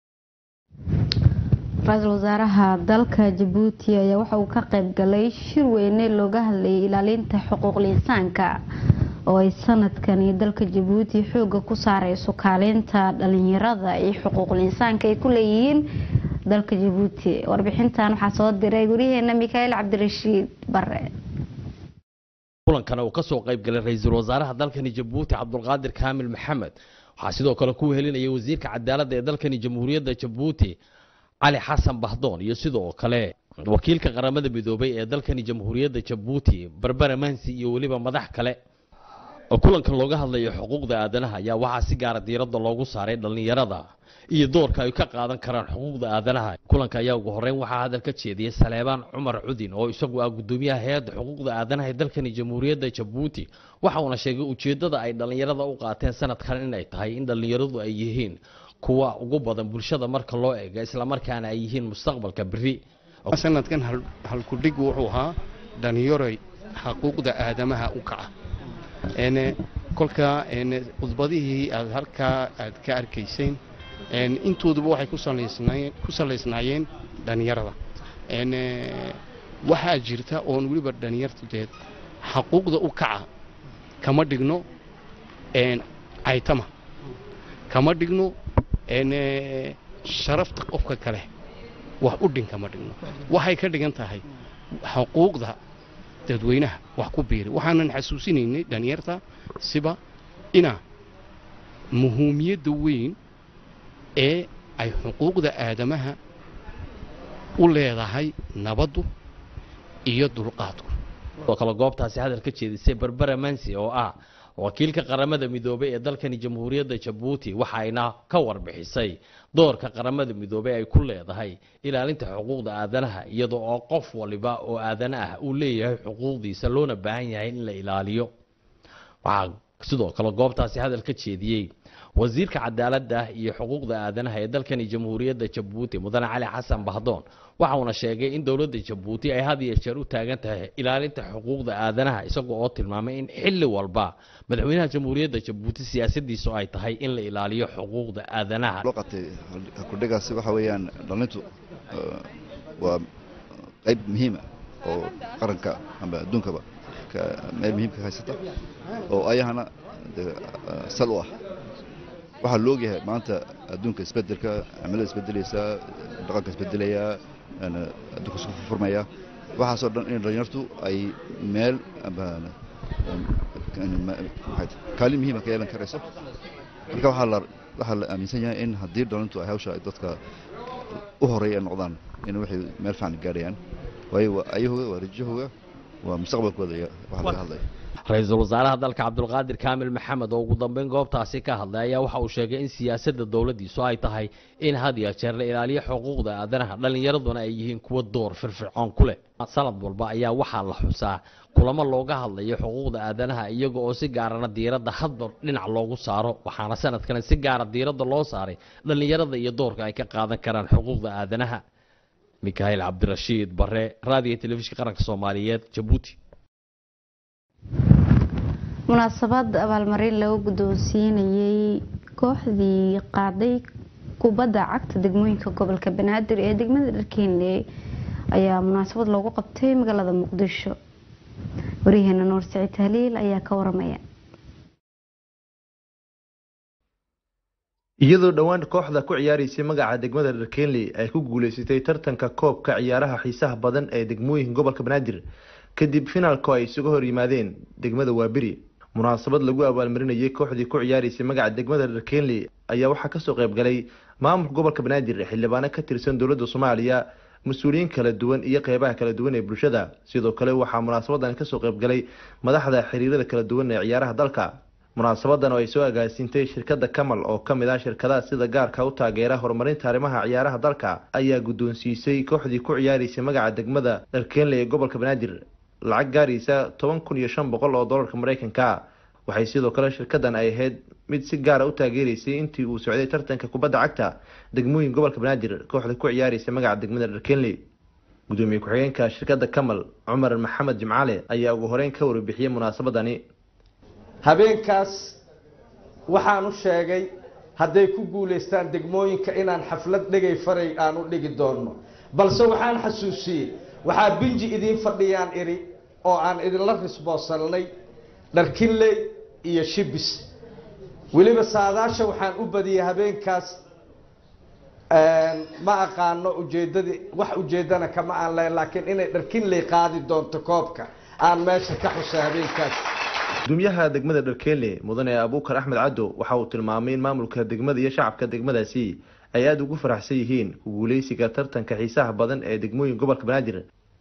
ra-iisul wasaaraha dalka Djibouti ayaa waxa uu ka qayb galay shir weyn oo looga hadlayay ilaalinta xuquuqul insaanka oo ay sanadkani dalka Djibouti xoog ku saarayso kaalinta dhalinyarada iyo xuquuqul insaanka ay ku leeyihiin dalka Djibouti warbixintan waxa soo diray guriyeena Mikael Cabdirashiid Barre kulankan uu ka soo qayb galay ra-iisul wasaaraha dalka Djibouti Cabdulqaadir Kaamil Maxamed waxa sidoo kale ku helinayay wasiirka cadaaladda ee dalka Jamhuuriyadda Djibouti علي حسن بهدون يسيدو كله وكيل كقرامة بدوبي دلكني جمهورية جيبوتي بربر مانسي يوليبا مدح كله وكلن كان لوجه الله حقوق ذا أدنها يا واحد سيجارة ديرد اللوجو صاري دلني يرضى يدور كاي كقاعدن كران حقوق ذا أدنها كلن كيا وجهرين واحد هذا الكتشي دي سليمان عمر عدين أو يسقوا قدوميها هاد حقوق ذا أدنها دلكني جمهورية جيبوتي وحنا شيء وجد ذا أي دلني يرضى وقاتين سنة خلينا يتهاي إن دلني يرضى أيهين kuwa ugu badan bulshada marka loo eego isla markaana ay yihiin mustaqbalka bari sanadkan hal ku dhig wuxuu ahaa dhalinyaro xuquuqda aadamaha u kaca een kolka een qodbadihii aad halka aad ka arkayseen een intooduba waxay ku saleysnaayeen ku saleysnaayeen dhalinyarada een waxa jirta oo waliba dhalinyarteed xuquuqda u kaca kama dhigno een aytama kama dhigno een sharafta qofka kale wax u dhin kama dhigno waxay ka dhigan tahay xuquuqda dadweynaha wax ku biiri waxaanan xasuusinaynay dhalinyarta siba ina muhiimiyada weyn ee ay xuquuqda aadamaha u leedahay nabadu iyo dulqaadku oo kala goobtaasi hadal ka jeedisay Barbara Mansi oo ah wakiilka qaramada midoobay ee dalkani Jamhuuriyadda Djibouti waxayna ka warbixisay doorka qaramada midoobay ay ku leedahay ilaalinta xuquuqda aadanaha iyadoo oo qof waliba oo aadana ah uu leeyahay xuquuqdiisa loona baahan yahay in la ilaaliyo waxa sidoo kale goobtaasi hadal ka jeediyay wasiirka cadaaladda iyo xuquuqda aadanaha ee dalkani Jamhuuriyadda Djibouti Mudane Cali Xasan Bahdoon waxa uu sheegay in dawladda Djibouti ay had iyo jeer u taagan tahay ilaalinta xuquuqda aadanaha isagoo oo tilmaamay in xilli walba madaxweynaha Jamhuuriyadda Djibouti siyaasadiisu ay tahay in la ilaaliyo xuquuqda aadanaha luqatay ku dhigaasi waxa weeyaan dhalintu waa qayb muhiim ah oo qaranka ama adduunkaba ka muhiimka haysata oo ayahana sal u ah waxa loo yahay maanta adduunka isbedelka cimilada isbedelaysa dhaqanka isbedelaya ana adduunka isku furmaya waxa soo dhan in dhalinyartu ay meel kaalin muhiim ah ka yeelan karayso marka waxa la waxa la aaminsan yahay in haddii dhalintu ay hawsha dadka u horeeya noqdaan in wixii meel fiican gaarayaan waayo ayuhu waa rajahooda waa mustaqbalkooda iyo waxa laga hadlayo ra-iisul wasaaraha dalka cabdulqaadir kaamil maxamed oo ugu dambeyn goobtaasi ka hadlay ayaa waxa uu sheegay in siyaasadda dowladdiisu ay tahay in had iyo jeer la ilaaliyo xuquuqda aadanaha dhallinyaraduna ay yihiin kuwa door firfircoon ku leh sanad walba ayaa waxaa la xusaa kulamo looga hadlayo xuquuqda aadanaha iyaga oo si gaarana diiradda hadba dhinac loogu saaro waxaana sanadkan si gaara diiradda loo saaray dhallinyarada iyo doorka ay ka qaadan karaan xuquuqda aadanaha mikael cabdirashiid bare raadiyo telefishinka qaranka soomaaliyeed jabuuti munaasabad abaalmarin lagu guddoonsiinayay kooxdii qaaday kubadda cagta degmooyinka gobolka banaadir ee degmada dharkeenle ayaa munaasabad loogu qabtay magaalada muqdisho wariyaheena nuur siciid tahliil ayaa ka waramaya iyadoo dhowaan kooxda ku ciyaaraysay magaca degmada dharkeenle ay ku guuleysatay tartanka koobka ciyaaraha xiisaha badan ee degmooyinka gobolka banaadir kadib finaalku ay isuga hor yimaadeen degmada waabiri munaasabad lagu abaalmarinayay kooxdii ku ciyaaraysay magaca degmada dharkeenle ayaa waxaa kasoo qayb galay maamulka gobolka banaadir xildhibaano ka tirsan dowladda soomaaliya mas-uuliyiin kala duwan iyo qeybaha kala duwan ee bulshada sidoo kale waxaa munaasabadan kasoo qayb galay madaxda xiriirada kala duwan ee ciyaaraha dalka munaasabadan oo ay soo agaasintay shirkadda kamal oo ka mid ah shirkadaha sida gaarka u taageera horumarinta arrimaha ciyaaraha dalka ayaa guddoonsiisay kooxdii ku ciyaaraysay magaca degmada dharkeenle ee gobolka banaadir lacag gaaraysa toban kun iyo shan boqol oo doolarka maraykanka waxay sidoo kale shirkadan ay ahayd mid si gaara u taageeraysay intii uu socday tartanka kubadda cagta degmooyin gobolka banaadir kooxda ku ciyaaraysay magaca degmada dharkeenle gudoomiye ku-xigeenka shirkadda kamal cumar maxamed jimcaale ayaa ugu horeyn ka warbixiyey munaasabadani habeenkaas waxaan u sheegay hadday ku guulaystaan degmooyinka inaan xaflad dhegay faray aan u dhigi doonno balse waxaan xasuusiyey waxaa binji idiin fadhiyaan iri oo aan idinla risboosalnay dharkinley iyo shibis weliba saadaasha waxaan u badiyey habeenkaas ma aqaano ujeedadii wax ujeedana kama aan lahayn laakiin inay dharkinley qaadi doonto koobka aan meesha ka xusay habeenkaas gudoomiyaha degmada dharkeenle mudane abuukar axmed caddo waxa uu tilmaamay in maamulka degmada iyo shacabka degmadaasi ay aada ugu faraxsan yihiin ku guuleysiga tartanka xiisaha badan ee degmooyin gobolka banaadir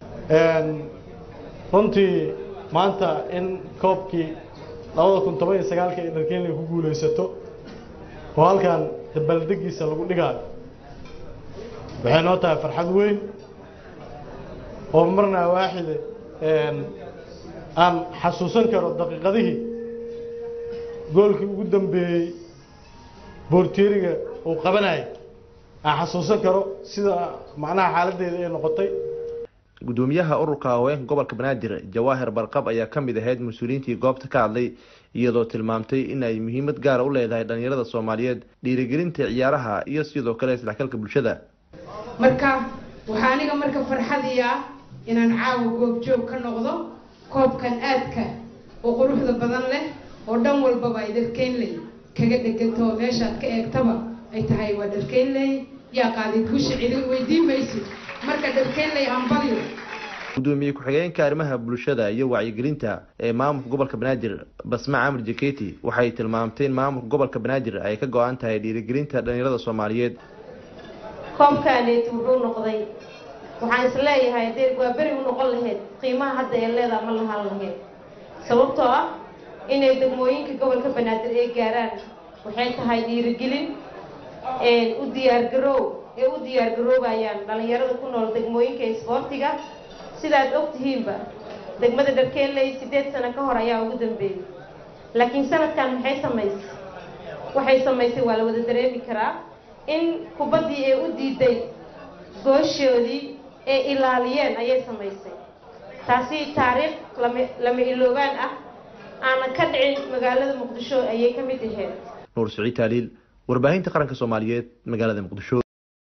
runtii maanta in koobkii labada kun toban iyo sagaalka ee dharkeenle ku guuleysato oo halkan dabaaldegiisa lagu dhigaayo waxay noo tahay farxad weyn oo marna waaxide aan xasuusan karo daqiiqadihii goolkii ugu dambeeyey boorteeriga uu qabanayay aan xasuusan karo sida macnaha xaaladeeda ay noqotay gudoomiyaha ururka haweenka gobolka banaadir jawaahir barqab ayaa ka mid ahayd mas-uuliyiintii goobta ka hadlay iyadoo tilmaamtay in ay muhiimad gaara u leedahay dhalinyarada soomaaliyeed dhiirigelinta ciyaaraha iyo sidoo kale isdhexgalka bulshada marka waxaa aniga marka farxadiya inaan caawa goobjoog ka noqdo koobkan aadka oo quruxda badan leh oo dhan walbaba ay dharkeenley kaga dheganto oo meeshaad ka eegtaba ay tahay waa dharkeenley yaa qaaday guusha cidin weydiin maysid marka dharkeenley hambalyo gudoomiye ku-xigeenka arrimaha bulshada iyo wacyigelinta ee maamulka gobolka banaadir basma camar jaketi waxay tilmaamtay in maamulka gobolka banaadir ay ka go-an tahay dhiirigelinta dhalinyarada soomaaliyeed koobkaaneet wuxuu noqday waxaan is leeyahay hadee waa beri u noqon lahayd qiimaha hadda ee leedaha ma lahaan lahayd sababtoo ah inay degmooyinka gobolka banaadir ay gaaraan waxay tahay dhiirigelin u diyaargaroow ee u diyaargaroobayaan dhalinyarada ku nool degmooyinka isboortiga sidaad ogtihiinba degmada dharkeenley sideed sano ka hor ayaa ugu dambeeyey laakiin sanadkan maxay samaysay waxay samaysay waa la wada dareemi karaa in kubaddii ee u diiday gooshoodii ee ilaaliyeen ayay samaysay taasi taariikh lama lama iloobaan ah aanan ka dhicin magaalada muqdisho ayay ka mid ahayd nuur siciid taaliil warbaahinta qaranka soomaaliyeed magaalada muqdisho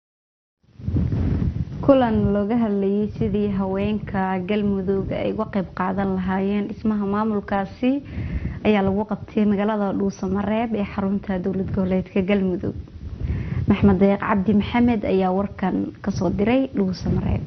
kulan looga hadlayay sidii haweenka galmudug ay uga qayb qaadan lahaayeen dhismaha maamulkaasi ayaa lagu qabtay magaalada dhuusamareeb ee xarunta dowlad goboleedka galmudug maxmed deeq cabdi maxamed ayaa warkan kasoo diray dhuusamareeb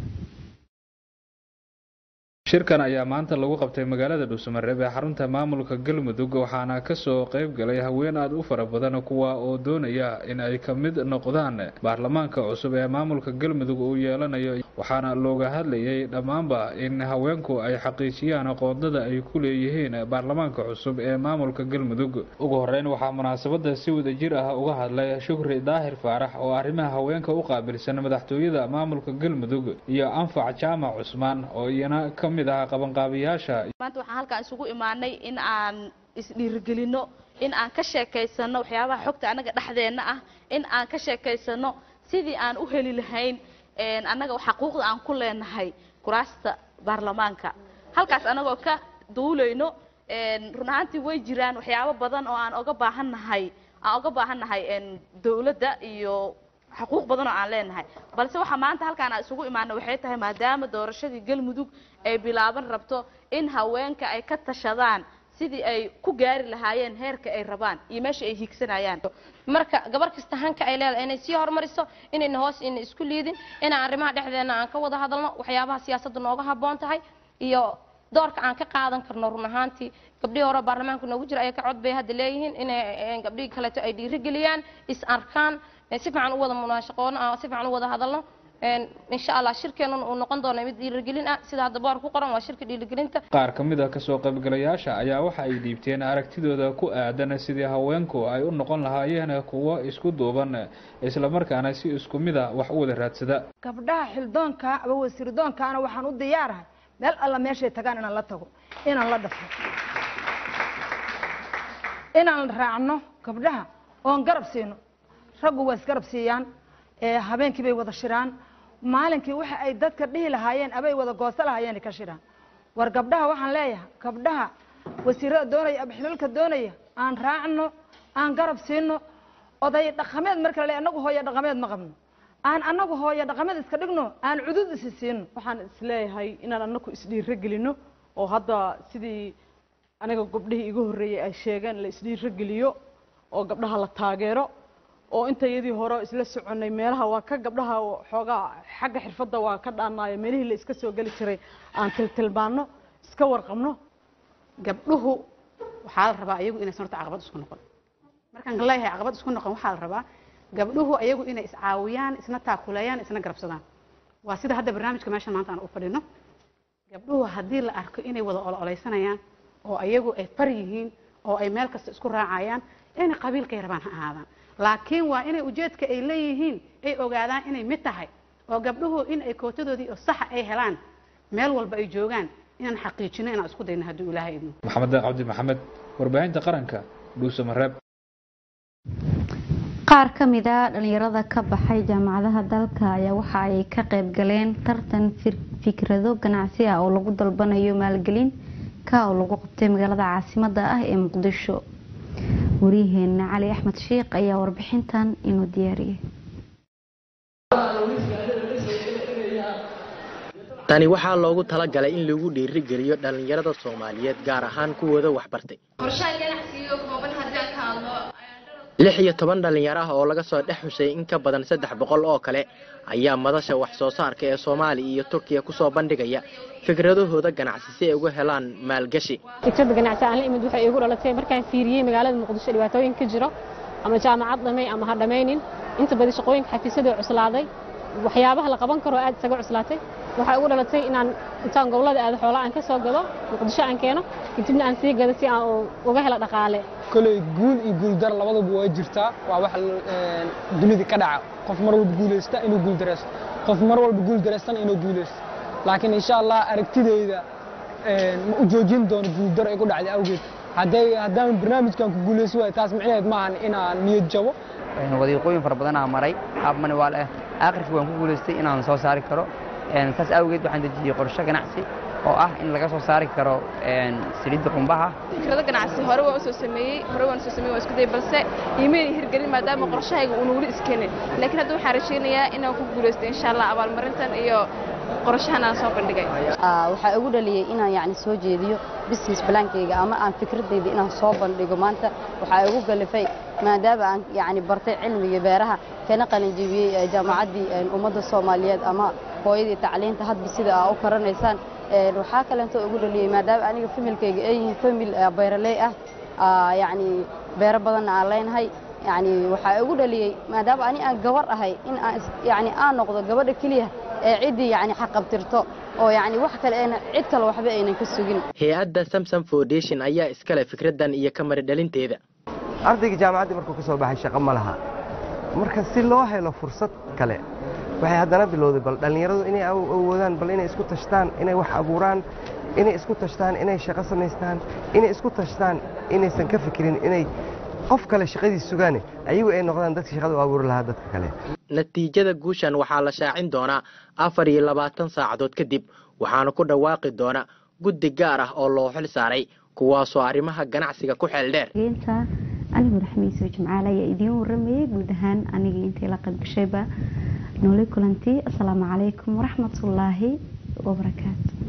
shirkan ayaa maanta lagu qabtay magaalada dhuusamareeb ee xarunta maamulka galmudug waxaana kasoo qayb galay haween aada u fara badan kuwa oo doonaya in ay ka mid noqdaan baarlamaanka cusub ee maamulka galmudug uu yeelanayo waxaana looga hadlayay dhammaanba in haweenku ay xaqiijiyaan aqoondada ay ku leeyihiin baarlamaanka cusub ee maamulka galmudug ugu horeyn waxaa munaasabada si wadajir ah uga hadlay shukri daahir faarax oo arrimaha haweenka u qaabilsan madaxtooyada maamulka galmudug iyo anfac jaamac cusmaan oo iyana ka mid ah qabanqaabiyaasha maanta waxaan halkaan isugu imaanay in aan isdhiirigelino in aan ka sheekaysano waxyaabaha xogta anaga dhexdeena ah in aan ka sheekaysano sidii aan u heli lahayn annaga xaquuqda aan ku leenahay kuraasta baarlamaanka halkaas anagoo ka duulayno run ahaantii way jiraan waxyaabo badan oo aan oga baahannahay aan oga baahannahay dawladda iyo xaquuq badan oo aan leenahay balse waxa maanta halkaan aan isugu imaanay waxay tahay maadaama doorashadii galmudug ay bilaaban rabto in haweenka ay ka tashadaan sidii ay ku gaari lahaayeen heerka ay rabaan iyo meesha ay higsanayaan marka gabar kasta hanka ay leedahay inay sii hormariso inayna hoos ina isku liidin inaan arrimaha dhexdeena aan ka wada hadalno waxyaabaha siyaasadda nooga habboon tahay iyo doorka aan ka qaadan karno run ahaantii gabdhihii hore baarlamaanka noogu jira ayaa ka cod bay hadda leeyihiin inay gabdhihii kaleeto ay dhiirigeliyaan is arkaan si fiican u wada munaashaqoono si fiican u wada hadalno insha Allah shirkeenuna uu noqon doono mid dhiirigelin ah sida hadda boor ku qoran waa shirka dhiirigelinta qaar ka mid ah ka soo qaybgalayaasha ayaa waxa ay dhiibteen aragtidooda ku aadan sidii haweenku ay u noqon lahaayeen kuwo isku duuban isla markaana si isku mid ah wax u wada raadsada gabdhaha xildoonka ama wasiirdoonkaana waxaan u diyaarahay meel alla meeshay tagaan inaan la tago inaan la dhafo inaan raacno gabdhaha oon garab siino raggu waa isgarab siiyaan habeenkii bay wada shiraan maalinkii waxa ay dadka dhihi lahaayeen abay wada goosto lahaayeen ka shiraan war gabdhaha waxaan leeyahay gabdhaha wasiirada doonaya ama xilalka doonaya aan raacno aan garab siino oday dhaqameed marka la anagu hooyo dhaqameed ma qabno aan anagu hooyo dhaqameed iska dhigno aan cudud is siino waxaan isleeyahay inaan anagu isdhiirigelino oo hadda sidii anaga gabdhihii igu horeeyay ay sheegeen la isdhiirigeliyo oo gabdhaha la taageero oo intayadii hore isla soconay meelaha waa ka gabdhaha xoogaa xagga xirfadda waa ka dhaanaayo meelihii la iska soo geli jiray aan tiltilmaano iska warqabno gabdhuhu waxaa la rabaa ayagu inaysan horta caqabad isku noqon markaan leeyahay caqabad isku noqon waxaa la rabaa gabdhuhu ayagu inay iscaawiyaan isna taakuleeyaan isna garabsadaan waa sida hadda barnaamijka meeshan maanta aan u fadhino gabdhuhu haddii la arko inay wada ololeysanayaan oo ayagu ay far yihiin oo ay meel kasta isku raacayaan inay qabiilkay rabaan ha ahaadaan laakiin waa inay ujeedka ay leeyihiin ay ogaadaan inay mid tahay oo gabdhuhu in ay kootadoodii oo saxa ay helaan meel walba ay joogaan inaan xaqiijino inaan isku dayno hadduu ilaahay idmo maxamed cabdi maxamed warbaahinta qaranka dhuuso mareeb qaar ka mid ah dhalinyarada ka baxay jaamacadaha dalka ayaa waxa ay ka qayb galeen tartan fikrado ganacsi ah oo lagu dalbanayo maalgelin ka oo lagu qabtay magaalada caasimadda ah ee muqdisho wariyaheena cali axmed sheekh ayaa warbixintan inuu diyaariyay tani waxaa loogu talagalay in lagu dhiirigeliyo dhalinyarada Soomaaliyeed gaar ahaan kuwooda waxbartay lix iyo toban dhalinyaro ah oo laga soo dhex xushay in ka badan saddex boqol oo kale ayaa madasha wax soo saarka ee Soomaaliya iyo Turkiga ku soo bandhigaya fikradahooda ganacsi si ay uga helaan maalgashi. fikrada ganacsi aan la imid waxay igu dhalatay markaan fiiriyay magaalada Muqdisho dhibaatooyin ka jiro ama jaamacad dhamay ama ha dhameynin inta badan shaqooyinka xafiisyada cuslaaday waxyaabaha la qaban karo aad isaga cuslaatay waxa ugu dhalatay inaan intaan gobolada aad xoolaha aan ka soo gado Muqdisho aan keeno kadibna aan sii gado si aan uga helo dhaqaale kulay guul iyo guul dar labadaba way jirtaa waa wax dunida ka dhaca qof mar walba guuleysta inuu guul dareysto qof mar walba guul dareystan inuu guuleysto laakiin insha Allah aragtideyda ee ma u joojin doono guul dar ay ku dhacday awgeed haday hadaan barnaamijkan ku guuleyso way taas macnaheed ma ahan inaan niyad jabo een wadiiqooyin fara badan aan maray hab manual ah aakhirkii waan ku guuleystay inaan soo saari karo een taas awgeed waxaan dejiyay qorshe ganacsi oo ah in laga soo saari karo een saliid qumbaha fikrada ganacsi hore waan soo sameeyay hore waan soo sameeyay isku day balse iimayl hirgelin maadaama qorshahayga uu wali iskeenay laakiin hadda waxaan rajaynayaa inaan ku guuleysto insha Allah abaalmarintan iyo qorshahan aan soo bandhigay waxa ugu dhaliyay inaan yaani soo jeediyo business plan-kayga ama aan fikradeyda inaan soo bandhigo maanta waxa ugu galifay maadaama aan yaani bartay cilmiga beeraha kana qalin jabiyay jaamacadii ummadda Soomaaliyeed ama hooyadii tacliinta hadba sida ay u karanaysaan waxa kale inta ugu dhaliyay maadaama aniga familkayga ay yihiin famil beeraley ah yaani beer badan aan leenahay yaani waxa ugu dhaliyay maadaama ani aan gabar ahay in aan yaani aan noqdo gabadha kaliya ee ciddii yacni xaqabtirto oo yacni wax kale ayna cid kale waxba aynan ka sugin. hay-adda Samsam Foundation ayaa iskale fikradan iyo ka mari dhalinteeda. ardayga jaamacadda markuu ka soo baxay shaqo ma laha marka si loo helo fursad kale waxay haddana bilowday bal dhalinyaradu inay awoodaan bal inay isku tashtaan inay wax abuuraan inay isku tashtaan inay shaqo samaystaan inay isku tashtaan inaysan ka fikirin inay qof kale shaqadiisa sugaan ayagu ay noqdaan dadka shaqada u abuuri lahaa dadka kale. natiijada guushan waxaa la shaacin doonaa afar iyo labaatan saacadood kadib waxaana ku dhawaaqi doona guddi gaar ah oo loo xil saaray kuwaasoo arrimaha ganacsiga ku xeel dheer. anigu raxmiiso jimcaale ayaa idiin waramayay guud ahaan anigii intii la qayb gashayba noole kulantii. asalaamu calaykum waraxmatullaahi wabarakaatu.